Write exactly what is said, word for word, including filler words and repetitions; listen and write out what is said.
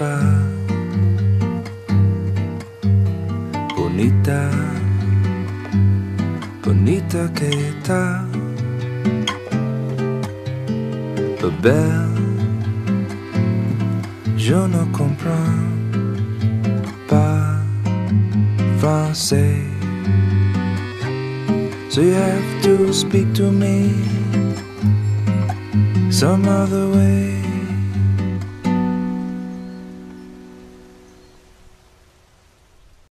fa. Bonita, bonita que está. Belle, je ne comprends pas français. So you have to speak to me some other way.